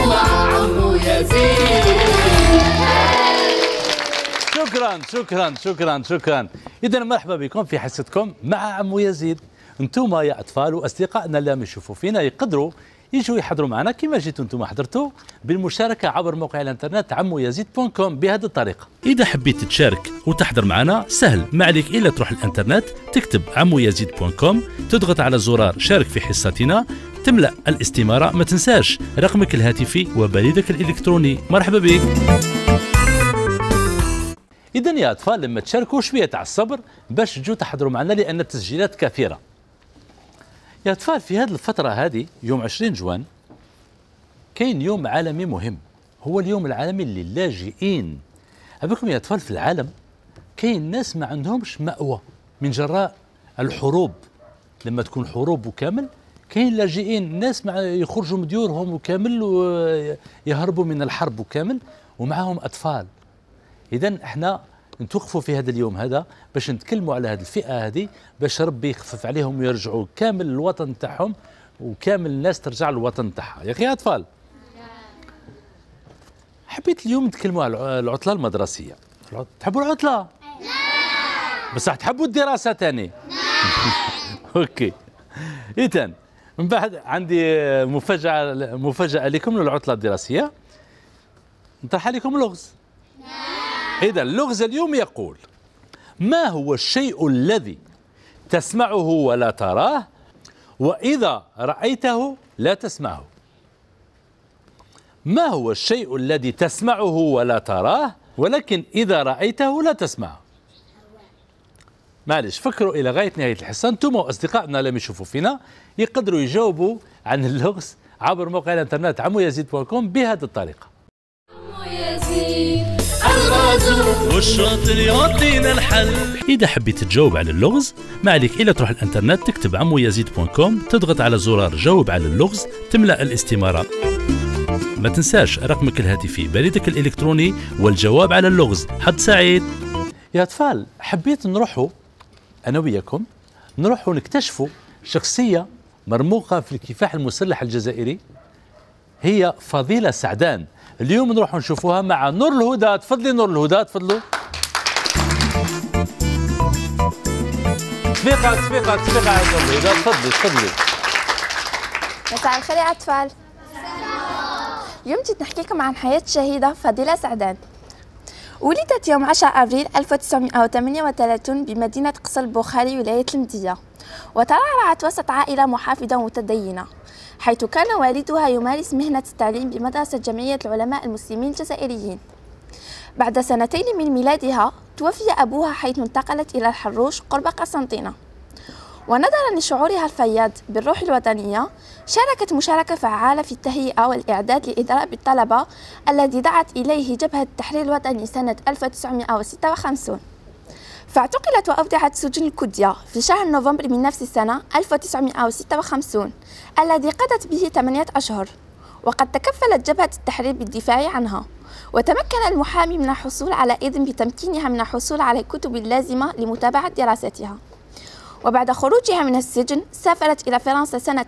مع عمو يزيد. شكرا. إذا مرحبا بكم في حصتكم مع عمو يزيد. انتم يا أطفال وأصدقائنا اللي عم يشوفوا فينا يقدروا يجوا يحضروا معنا كما جيتوا انتم حضرتوا بالمشاركة عبر موقع الانترنت عمويزيد.com بهذه الطريقة. إذا حبيت تشارك وتحضر معنا سهل، ما عليك إلا تروح الانترنت تكتب عمويزيد.com، تضغط على زرار شارك في حصتنا، تملأ الاستمارة، ما تنساش رقمك الهاتفي وبريدك الإلكتروني. مرحبا بك. إذا يا أطفال لما تشاركوا شوية تاع الصبر باش تجوا تحضروا معنا لأن التسجيلات كثيرة. يا أطفال في هذه الفترة هذه يوم 20 جوان كاين يوم عالمي مهم، هو اليوم العالمي للاجئين. أبيكم يا أطفال في العالم كاين ناس ما عندهمش مأوى من جراء الحروب، لما تكون حروب وكامل كاين لاجئين، ناس يخرجوا من ديورهم وكامل ويهربوا من الحرب وكامل ومعهم أطفال. إذا احنا نتوقفوا في هذا اليوم هذا باش نتكلموا على هذه الفئة هذه، باش ربي يخفف عليهم ويرجعوا كامل الوطن تاعهم وكامل الناس ترجع للوطن تاعها. يا أخي يا أطفال حبيت اليوم نتكلموا على العطلة المدرسية. تحبوا العطلة؟ بصح تحبوا الدراسة تاني؟ اوكي. إذا من بعد عندي مفاجأة لكم للعطلة الدراسية، نطرح عليكم لغز. إذا اللغز اليوم يقول: ما هو الشيء الذي تسمعه ولا تراه وإذا رأيته لا تسمعه؟ ما هو الشيء الذي تسمعه ولا تراه ولكن إذا رأيته لا تسمعه؟ معلش فكروا إلى غاية نهاية الحصة، أنتم وأصدقائنا اللي يشوفوا فينا يقدروا يجاوبوا عن اللغز عبر موقع الانترنت عمويزيد.com بهذه الطريقة. والشاطر يعطينا الحل. إذا حبيت تجاوب على اللغز ما عليك إلا تروح الانترنت تكتب عمويزيد.com، تضغط على زرار جاوب على اللغز، تملأ الاستمارة، ما تنساش رقمك الهاتفي بريدك الإلكتروني والجواب على اللغز. حد سعيد. يا أطفال حبيت نروحوا أنا وياكم نروحوا نكتشفوا شخصية مرموقة في الكفاح المسلح الجزائري، هي فضيلة سعدان. اليوم نروح نشوفوها مع نور الهدى. تفضلي نور الهدى، تفضلوا. تصفيقة على نور الهدى، تفضلي. مساء الخير يا أطفال. اليوم جيت نحكي لكم عن حياة الشهيدة فضيلة سعدان. ولدت يوم 10 أبريل 1938 بمدينة قصر البخاري ولاية المدية، وترعرعت وسط عائلة محافظة متدينة، حيث كان والدها يمارس مهنة التعليم بمدرسة جمعية العلماء المسلمين الجزائريين. بعد سنتين من ميلادها توفي أبوها حيث انتقلت إلى الحروش قرب قسنطينة. ونظرا لشعورها الفياض بالروح الوطنية شاركت مشاركة فعالة في التهيئة والإعداد لإضراب الطلبة الذي دعت إليه جبهة التحرير الوطني سنة 1956، فاعتقلت وأودعت سجن الكدية في شهر نوفمبر من نفس السنة 1956 الذي قضت به 8 أشهر. وقد تكفلت جبهة التحرير بالدفاع عنها، وتمكن المحامي من الحصول على إذن بتمكينها من الحصول على الكتب اللازمة لمتابعة دراستها. وبعد خروجها من السجن سافرت إلى فرنسا سنة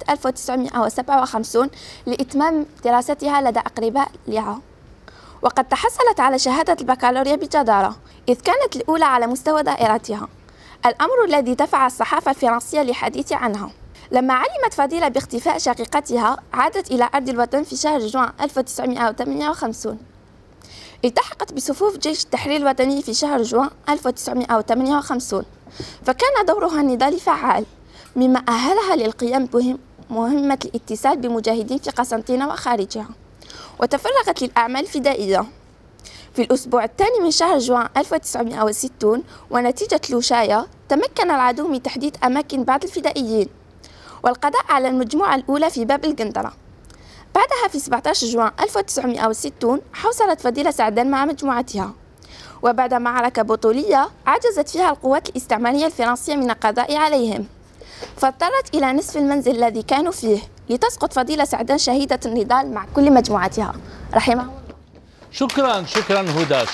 1957 لإتمام دراستها لدى أقرباء لها، وقد تحصلت على شهادة البكالوريا بجدارة إذ كانت الأولى على مستوى دائرتها، الأمر الذي دفع الصحافة الفرنسية للحديث عنها. لما علمت فضيلة باختفاء شقيقتها عادت إلى أرض الوطن في شهر جوان 1958. التحقت بصفوف جيش التحرير الوطني في شهر جوان 1958، فكان دورها النضالي فعال مما أهلها للقيام بمهمة الاتصال بمجاهدين في قسنطينة وخارجها، وتفرغت للأعمال الفدائية. في الأسبوع الثاني من شهر جوان 1960 ونتيجة لوشاية تمكن العدو من تحديد أماكن بعض الفدائيين والقضاء على المجموعة الأولى في باب القنطرة. بعدها في 17 جوان 1960 حوصلت فضيلة سعدان مع مجموعتها، وبعد معركة بطولية عجزت فيها القوات الاستعمارية الفرنسية من القضاء عليهم، فاضطرت إلى نصف المنزل الذي كانوا فيه لتسقط فضيلة سعدان شهيدة النضال مع كل مجموعتها رحمه الله. شكرا هدى،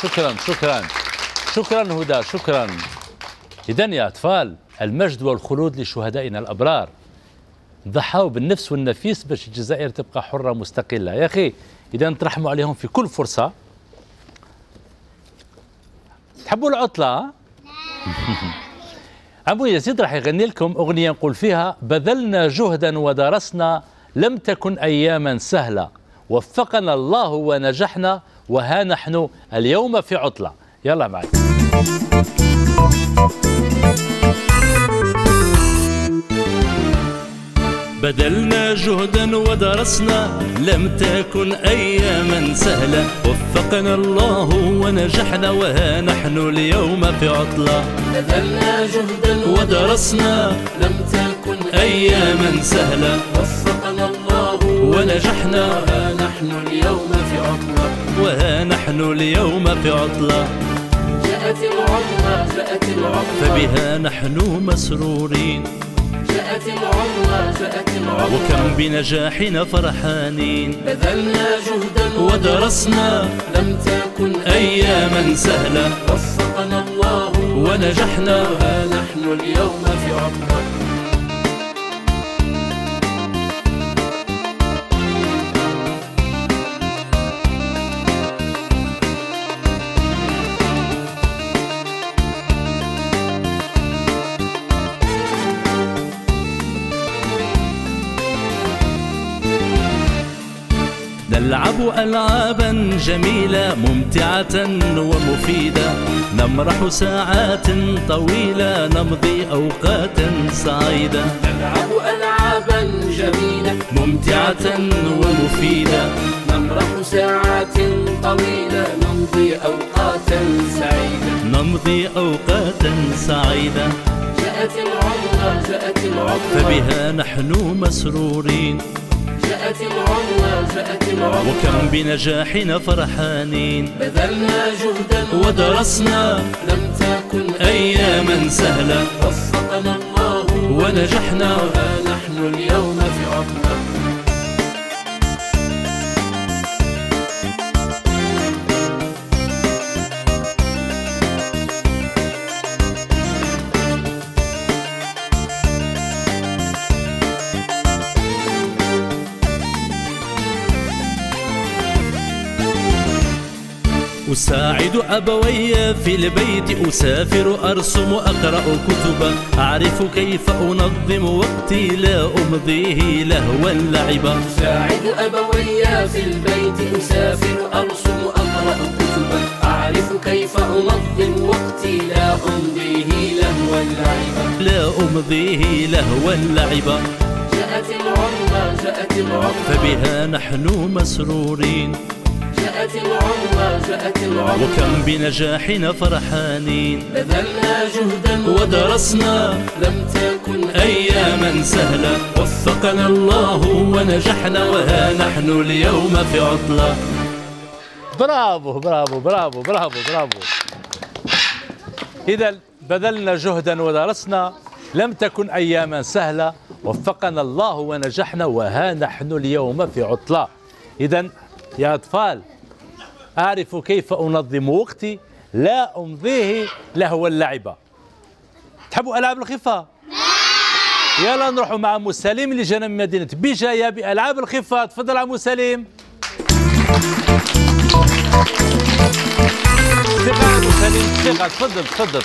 شكرا هدى، شكرا. إذا يا أطفال المجد والخلود لشهدائنا الأبرار، ضحوا بالنفس والنفيس باش الجزائر تبقى حرة مستقلة. يا أخي إذا نترحموا عليهم في كل فرصة. تحبوا العطلة؟ أبو يزيد راح يغني لكم أغنية نقول فيها: بذلنا جهدا ودرسنا لم تكن أياما سهلة، وفقنا الله ونجحنا وها نحن اليوم في عطلة. يلا معي. بذلنا جهدا ودرسنا لم تكن أياما سهلة، وفقنا الله ونجحنا وها نحن اليوم في عطلة. بذلنا جهدا ودرسنا لم تكن أياما سهلة، وفقنا الله ونجحنا وها نحن اليوم في عطلة. وها نحن اليوم في عطلة. جاءت العطلة جاءت العطلة فبها نحن مسرورين، جاءت العطلة جاءت العطلة وكم بنجاحنا فرحانين. بذلنا جهدا ودرسنا لم تكن أياما سهلة، وفقنا الله ونجحنا وها نحن اليوم في عطلة. نلعب ألعابا جميلة ممتعة ومفيدة، نمرح ساعات طويلة نمضي أوقاتا سعيدة. نلعب ألعابا جميلة ممتعة ومفيدة، نمرح ساعات طويلة نمضي أوقاتا سعيدة. نمضي أوقاتا سعيدة. جاءت العطلة جاءت العطلة فبها نحن مسرورين، جاءت العطلة جاءت العطلة وكم بنجاحنا فرحانين. بذلنا جهدا ودرسنا لم تكن أياما سهلة، وفقنا الله ونجحنا وها نحن اليوم في عطلة. أساعد أبوي في البيت، أسافر أرسم أقرأ كتبا، أعرف كيف أنظم وقتي لا أمضيه لهوا لعبا. أساعد أبوي في البيت، أسافر أرسم أقرأ كتبا، أعرف كيف أنظم وقتي لا أمضيه لهوا لعبا. لا أمضيه لهوا لعبا. جاءت العطلة جاءت العطلة فبها نحن مسرورين، جاءت العطلة جاءت العطلة وكم بنجاحنا فرحانين. بذلنا جهدا ودرسنا لم تكن أياما سهلة، وفقنا الله ونجحنا وها نحن اليوم في عطلة. برافو برافو برافو برافو برافو. إذا بذلنا جهدا ودرسنا لم تكن أياما سهلة، وفقنا الله ونجحنا وها نحن اليوم في عطلة. إذا يا أطفال، أعرف كيف أنظم وقتي لا أمضيه لهو اللعبة. تحبوا ألعاب الخفة؟ يلا نروحوا مع عمو سليم اللي جانا من مدينة بجاية بألعاب الخفة. تفضل عمو سليم. ثقة عمو سليم، ثقة. تفضل تفضل.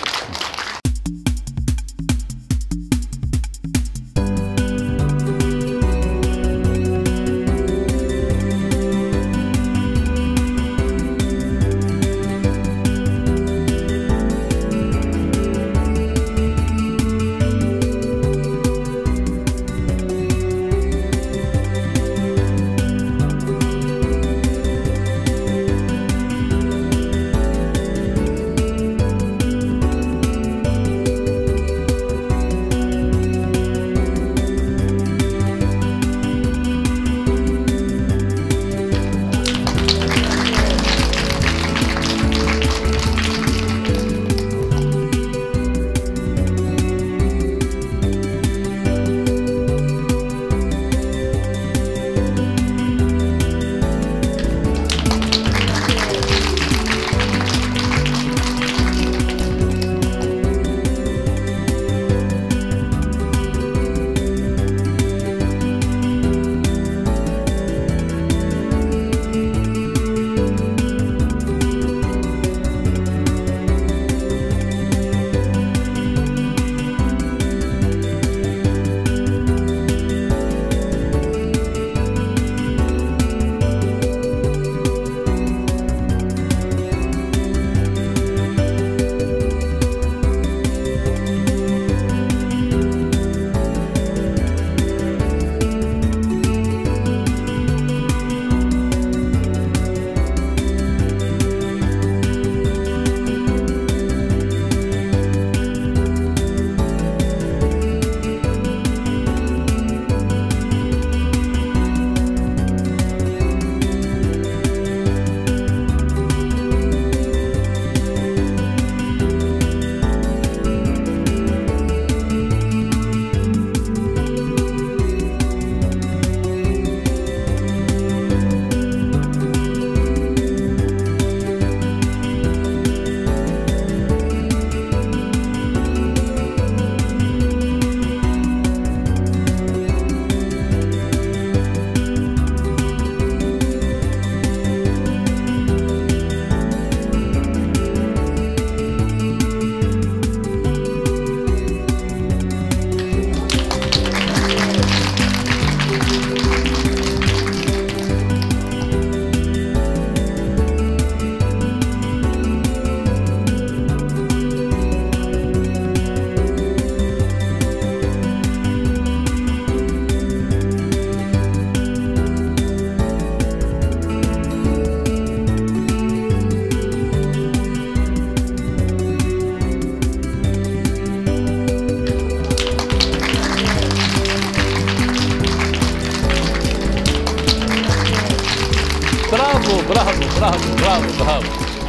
برافو برافو برافو برافو برافو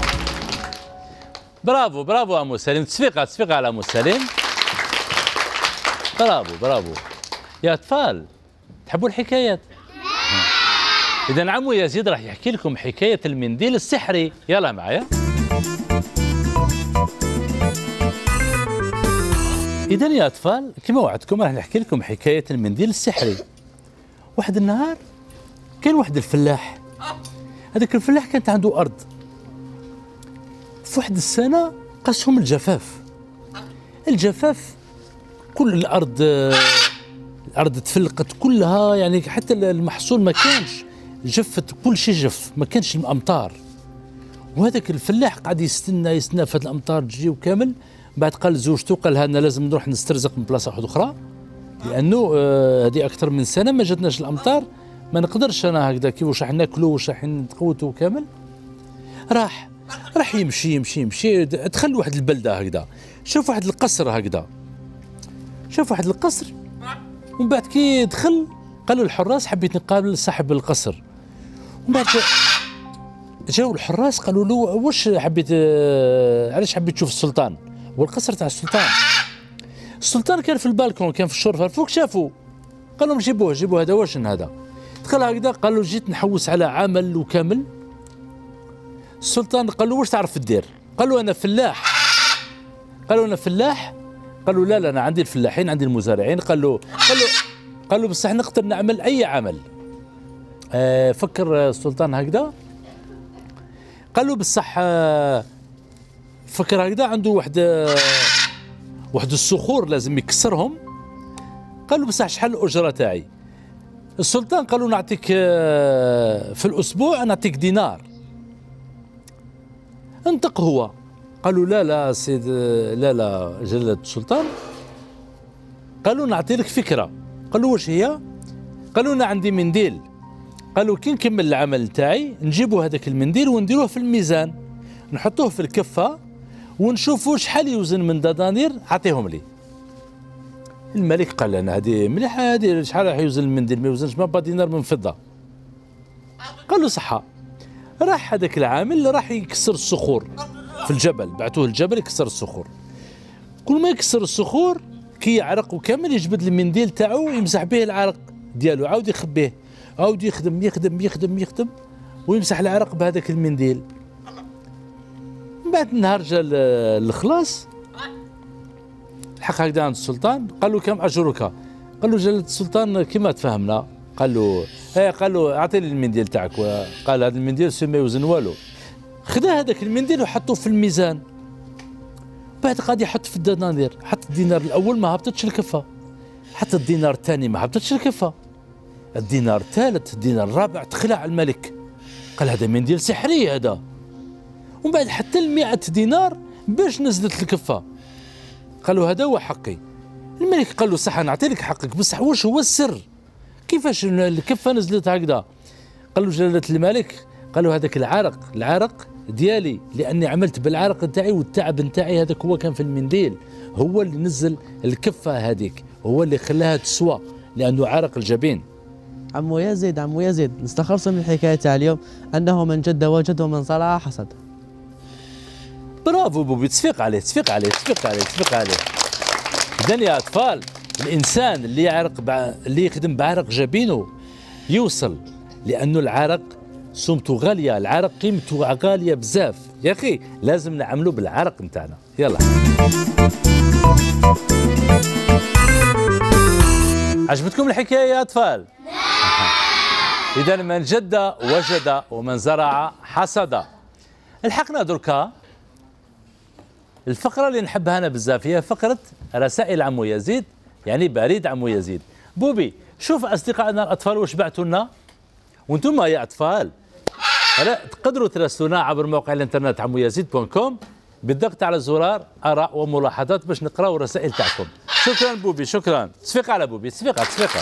برافو برافو عمو سليم. تصفيقة على عمو سليم. برافو يا أطفال، تحبوا الحكايات؟ إذا عمو يزيد راح يحكي لكم حكاية المنديل السحري. يلا معايا. إذا يا أطفال كما وعدتكم راح نحكي لكم حكاية المنديل السحري. واحد النهار كان واحد الفلاح، هذاك الفلاح كانت عنده أرض. في واحد السنة قاسهم الجفاف كل الأرض تفلقت كلها، يعني حتى المحصول ما كانش، جفت كل شيء، جف ما كانش الأمطار. وهذاك الفلاح قاعد يستنى في هذه الأمطار تجي وكامل. بعد قال زوجته، قال أنا لازم نروح نسترزق من بلاصة واحدة أخرى، لأنه هذه أكثر من سنة ما جاتناش الأمطار، ما نقدرش أنا هكذا كي واش راح ناكلوا واش راح نتقوتوا كامل. راح يمشي دخل واحد البلدة هكذا، شاف واحد القصر هكذا، ومن بعد كي دخل قالوا الحراس حبيت نقابل صاحب القصر. ومن بعد جاوا الحراس قالوا له واش حبيت علاش حبيت تشوف السلطان؟ والقصر تاع السلطان كان في البالكون، كان في الشرفه الفوق، شافوا قال لهم جيبوه هذا واش هذا. دخل هكذا قال له جيت نحوس على عمل وكامل. السلطان قال له واش تعرف دير؟ قال له انا فلاح. قالوا لا انا عندي الفلاحين، عندي المزارعين. قال له بصح نقدر نعمل اي عمل. فكر السلطان هكذا، قال له بصح فكر هكذا عنده واحد الصخور لازم يكسرهم. قال له بصح شحال الأجرة تاعي؟ السلطان قال له نعطيك في الأسبوع نعطيك دينار. انطق هو، قالوا لا سيد لا جلالة السلطان. قالوا نعطي لك فكرة. قالوا واش هي؟ قالوا أنا عندي منديل. قالوا كي نكمل العمل تاعي نجيبوا هذاك المنديل ونديروه في الميزان، نحطوه في الكفة ونشوفوا شحال يوزن من دنانير، عطيهم لي. الملك قال انا هذه مليحه، هذه شحال راح يوزن المنديل؟ ما يوزنش ما دينار من فضه. قال له صحه. راح هذاك العامل راح يكسر الصخور في الجبل، بعثوه الجبل يكسر الصخور. كل ما يكسر الصخور كي يعرق وكامل يجبد المنديل تاعو يمسح به العرق ديالو، عاود يخبيه، عاود يخدم ويمسح العرق بهذاك المنديل. من بعد النهار جا الخلاص، الحق هكذا عند السلطان. قال له كم اجرك؟ قال له جلاله السلطان كما تفهمنا. قال له اعطيني المنديل تاعك. قال هذا المنديل ما يوزن والو. خذا هذاك المنديل وحطوه في الميزان. بعد قاعد يحط في الدنانير، حط الدينار الاول ما هبطتش الكفه، حط الدينار الثاني ما هبطتش الكفه، الدينار الثالث، الدينار الرابع، تخلع الملك. قال هذا منديل سحري هذا. ومن بعد حتى 100 دينار باش نزلت الكفه. قالوا هذا هو حقي. الملك قال له صح نعطي لك حقك، بصح واش هو السر؟ كيفاش الكفه نزلت هكذا؟ قال له جلاله الملك، قالوا هذاك العرق ديالي، لاني عملت بالعرق نتاعي والتعب نتاعي، هذاك هو كان في المنديل، هو اللي نزل الكفه هذيك، هو اللي خلاها تسوى، لانه عرق الجبين. عمو يزيد نستخلص من الحكايه تاع اليوم انه من جد وجد ومن زرع حصد. برافو بوبي، تصفيق عليه. إذا يا أطفال، الإنسان اللي يخدم بعرق جبينه يوصل، لأنه العرق سمته غالية، العرق قيمته غالية بزاف يا أخي، لازم نعملوا بالعرق نتاعنا. يلا عجبتكم الحكاية يا أطفال؟ إذا من جد وجد ومن زرع حصد. الحقنا دركا الفقرة اللي نحبها أنا بزاف، هي فقرة رسائل عمو يزيد، يعني بريد عمو يزيد. بوبي شوف أصدقائنا الأطفال واش بعثوا لنا، وانتم يا أطفال تقدروا تراسلونا عبر موقع الإنترنت عمويزيد.com بالضغط على زرار آراء وملاحظات باش نقراو الرسائل تاعكم. شكرا بوبي، شكرا. تصفيق على بوبي، تصفيقة.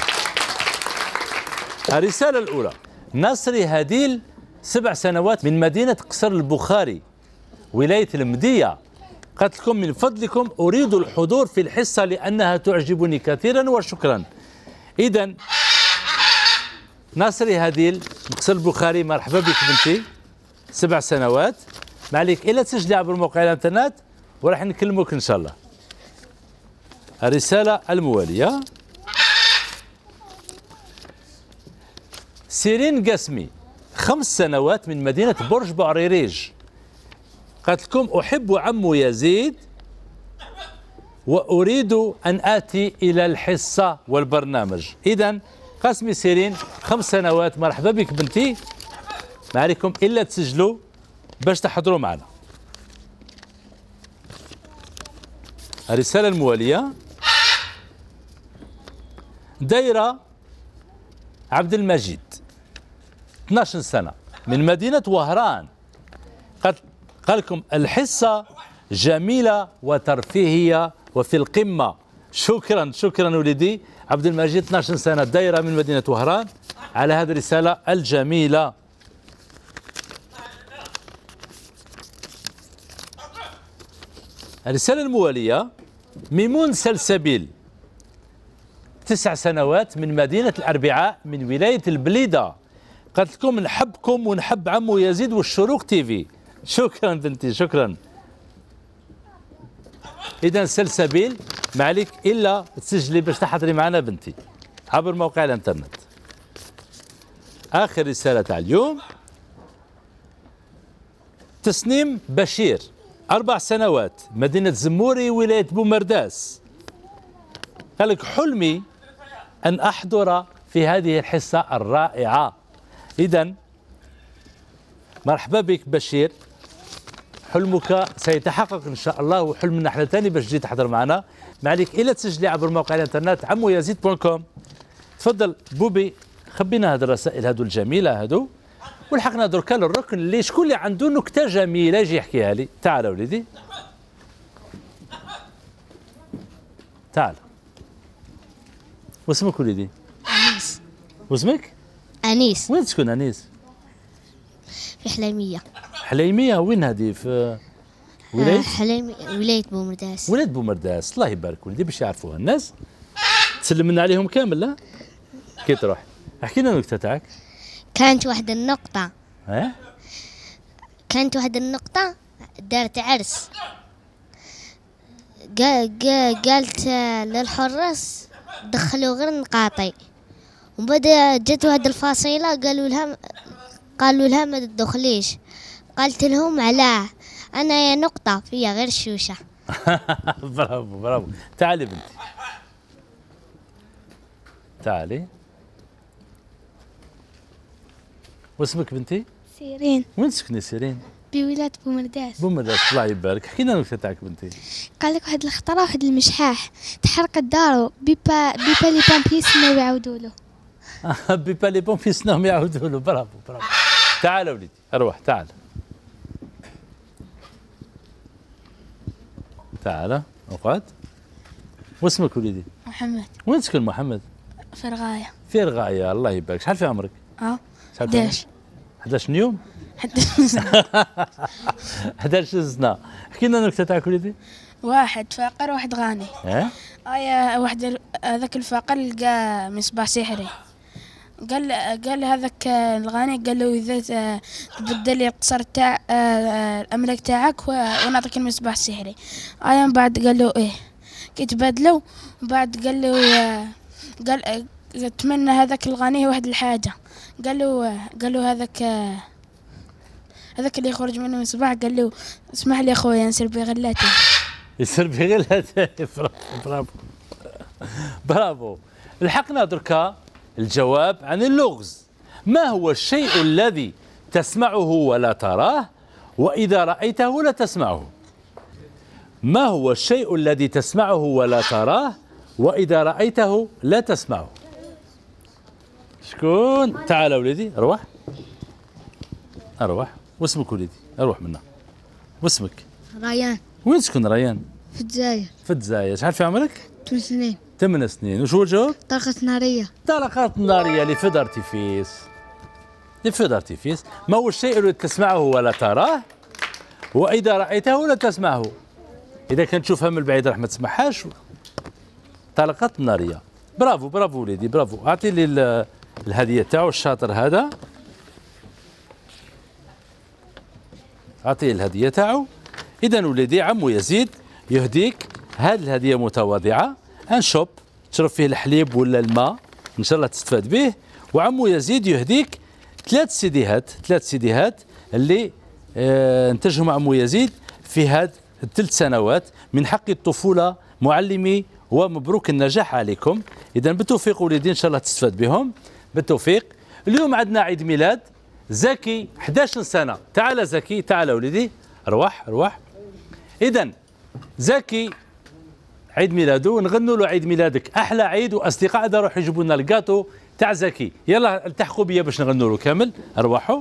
الرسالة الأولى: نصري هديل 7 سنوات من مدينة قصر البخاري ولاية المدية، قالت لكم من فضلكم أريد الحضور في الحصة لأنها تعجبني كثيرا وشكرا. إذا نصري هديل مقصر البخاري مرحبا بك بنتي 7 سنوات. ما عليك الا تسجلي عبر موقع الانترنت وراح نكلمك ان شاء الله. الرسالة الموالية. سيرين قاسمي 5 سنوات من مدينة برج بعريريج، قالت لكم أحب عمو يزيد وأريد أن آتي إلى الحصة والبرنامج. إذا قاسمي سيرين 5 سنوات مرحبا بك بنتي، ما عليكم إلا تسجلوا باش تحضروا معنا. الرسالة الموالية. دايرة عبد المجيد 12 سنة من مدينة وهران، قال لكم الحصة جميلة وترفيهية وفي القمة. شكرا شكرا ولدي عبد المجيد 12 سنة دايرة من مدينة وهران على هذه الرسالة الجميلة. الرسالة الموالية. ميمون سلسبيل 9 سنوات من مدينة الأربعاء من ولاية البليدة، قالت لكم نحبكم ونحب عمو يزيد والشروق تيفي. شكرا بنتي شكرا. إذا سلسبيل ما عليك إلا تسجلي باش تحضري معنا بنتي عبر موقع الانترنت. آخر رسالة تاع اليوم. تسنيم بشير 4 سنوات مدينة زموري ولاية بومرداس، قال لك حلمي أن أحضر في هذه الحصة الرائعة. إذا مرحبا بك بشير، حلمك سيتحقق إن شاء الله، وحلمنا احنا ثاني باش تجي تحضر معنا. ما عليك إلا تسجلي عبر موقع الانترنت عمويزيد.com. تفضل بوبي خبينا هذه الرسائل هذو الجميلة هذو، ولحقنا دركا للركن اللي شكون اللي عنده نكتة جميلة يجي يحكيها لي. تعال وليدي تعال. واسمك وليدي؟ أنيس. واسمك؟ أنيس. وين تسكن أنيس؟ في حليمية. حليمية وين هذه؟ في ولاية؟ ولاية بومرداس. ولاية بومرداس. الله يبارك وليدي باش يعرفوها الناس. تسلم لنا عليهم كامل. لا كي تروح احكي لنا النكتة تاعك. كانت واحدة النقطة. ها؟ كانت واحدة النقطة دارت عرس. قالت للحراس دخلوا غير نقاطي، وبدا جت واحد الفصيلة قالوا لها ما تدخليش. قالت لهم علاه، انا يا نقطة فيها غير الشوشة. برافو برافو. تعالي بنتي تعالي. واسمك بنتي؟ سيرين. وين تسكني سيرين؟ بولاية بومرداس. بومرداس. الله يبارك. حكينا النكتة تاعك بنتي. قال لك واحد الخطرة واحد المشحاح تحرقت دارو بيبا لي بامبي سناو يعاودوا له. بيبا لي بومبي سناهم يعاودوا له. برافو برافو. تعال وليدي اروح. تعال تعال اقعد. واسمك وليدي؟ محمد. وين تسكن محمد؟ في رغاية. في رغاية. الله يبارك. شحال في عمرك؟ 11. 11 يوم. 11 سنة. احكي لنا النكتة تاعك وليدي. واحد فقر واحد غني. واحد هذاك الفقر لقى مصباح سحري. قال هذاك الغني قال له اذا تبدل لي القصر تاع الاملاك تاعك ونعطيك المصباح السحري. من بعد قال له ايه كي تبادلوا. بعد قال له تمنى هذاك الغني واحد الحاجه. قال له هذاك اللي يخرج منه المصباح قال له اسمح لي اخويا نسير بغلاتي. يسير بغلاتي. برافو برافو. لحقنا دركا الجواب عن اللغز. ما هو الشيء الذي تسمعه ولا تراه وإذا رأيته لا تسمعه؟ ما هو الشيء الذي تسمعه ولا تراه وإذا رأيته لا تسمعه؟ شكون؟ تعال وليدي اروح اروح. واسمك وليدي؟ اروح منا. واسمك؟ ريان. وين تسكن ريان؟ في الجزائر. في الجزائر. شحال في عمرك؟ 8 سنين. 8 سنين. وشو الجواب؟ طلقة نارية. طلقات نارية لفو دارتيفيس. لفو دارتيفيس. ما هو الشيء الذي تسمعه ولا تراه وإذا رأيته لا تسمعه؟ إذا كنت تشوفها من البعيد راح ما تسمعهاش. طلقات نارية. برافو برافو وليدي برافو. أعطي لي الهدية تاعو الشاطر هذا. أعطيه الهدية تاعو. إذا وليدي عمو يزيد يهديك هذه الهدية متواضعة، ان شوب تشرب فيه الحليب ولا الماء إن شاء الله تستفاد به. وعمو يزيد يهديك 3 سيديهات اللي انتجهم عمو يزيد في هذه ال3 سنوات من حق الطفولة. معلمي ومبروك النجاح عليكم. إذا بالتوفيق وليدي إن شاء الله تستفاد بهم بالتوفيق. اليوم عندنا عيد ميلاد زكي 11 سنة. تعال زكي، تعال وليدي، روح. إذا زكي عيد ميلاده، نغنوا له عيد ميلادك أحلى عيد، وأصدقائنا راحوا يجيبوا لنا الكاطو تاع زكي. يلا التحقوا بيا باش نغنوا له كامل. أرواحوا.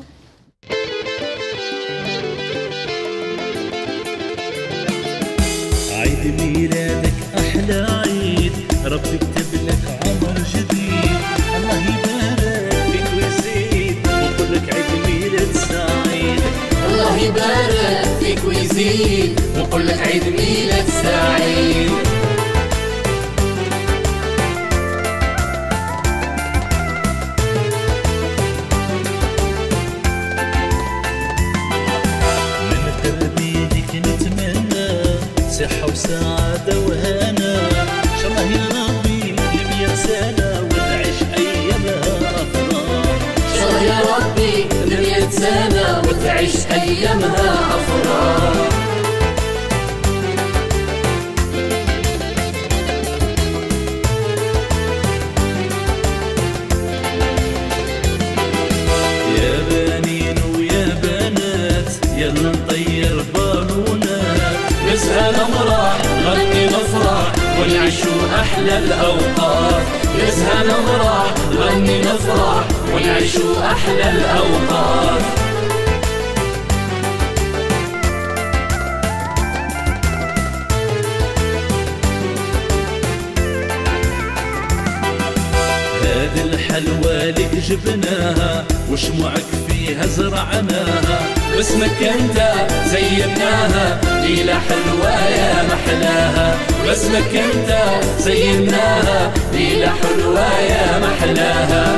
عيد ميلادك أحلى عيد، ربي كتب لك عمر جديد، الله يبارك فيك ويزيد ونقول لك عيد ميلاد سعيد. الله يبارك فيك ويزيد ونقول لك عيد ميلاد سعيد. من تربيتك نتمنى صحة وسعادة وهنا، إن شاء الله يا ربي 100 سنة وتعيش أيامها أفراح. إن شاء الله يا ربي 100 سنة وتعيش أيامها أفراح. يا بنين ويا بنات يلا نطير بالونات، نزهى نمرح نغني نفرح ونعيشوا أحلى الأوقات. نزهى نمرح نغني نفرح ونعيشوا أحلى الأوقات. هذه الحلوى لك جبناها وشموعك فيها زرعناها، باسمك انت زيناها ليلة حلوة يا محلاها. باسمك انت زيناها ليلة حلوة يا محلاها.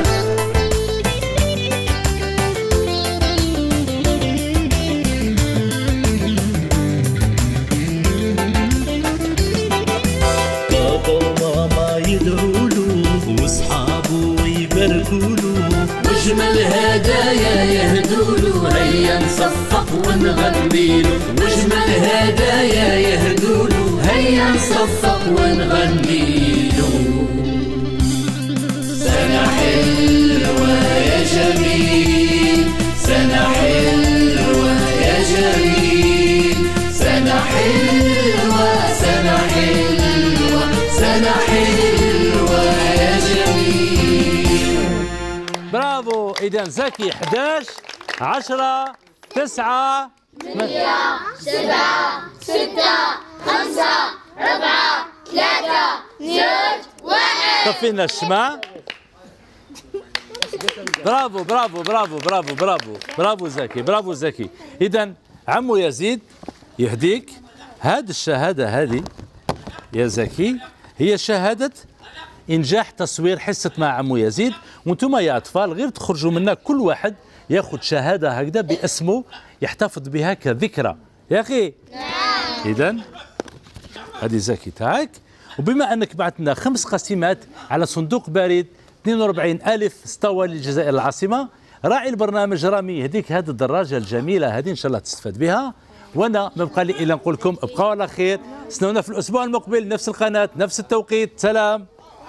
بابا وماما يدعوله واصحابه ويباركوله، واجمل هدايا يهدوله هيا نصفق ونغنيله. واجمل هدايا يهدوله هيا نصفق ونغنيله. سنة حلوة يا جميل، سنة حلوة يا جميل، سنة حلوة، سنة حلوة، سنة حلوة يا جميل. برافو. إذا زكي 11 10 9 8 7 6 5 4 3 2 1. طفينا الشمع. برافو برافو برافو برافو برافو برافو زكي، برافو زكي. إذا عمو يزيد يهديك هذه الشهادة هذه يا زكي، هي شهادة إنجاح تصوير حصة مع عمو يزيد. وانتم يا أطفال غير تخرجوا منا كل واحد ياخذ شهادة هكذا باسمه يحتفظ بها كذكرى يا أخي. إذا هذه زكي تاعك. وبما أنك بعثنا 5 قسيمات على صندوق بريد 42,000 اسطوة للجزائر العاصمة، راعي البرنامج رامي يهديك هذه الدراجة الجميلة هذه إن شاء الله تستفاد بها. وانا ما بقى لي الا نقول لكم ابقوا على خير، استنونا في الاسبوع المقبل نفس القناه نفس التوقيت. سلام.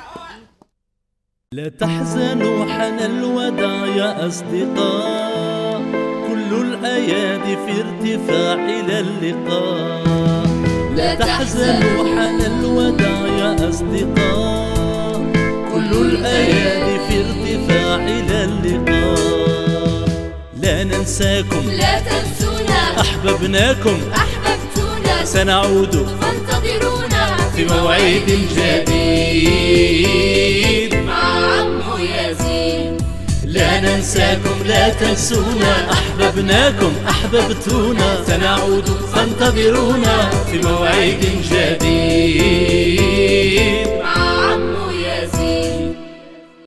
لا تحزنوا حان الوداع يا أصدقاء، كل الأيادي في ارتفاع إلى اللقاء. لا تحزنوا حان الوداع يا أصدقاء، كل الأيادي في ارتفاع إلى اللقاء. لا ننساكم لا تنسونا، أحببناكم أحببتونا، سنعود فانتظرونا في موعد جديد مع عمو يزيد. لا ننساكم لا تنسونا، أحببناكم أحببتونا، سنعود فانتظرونا في موعد جديد.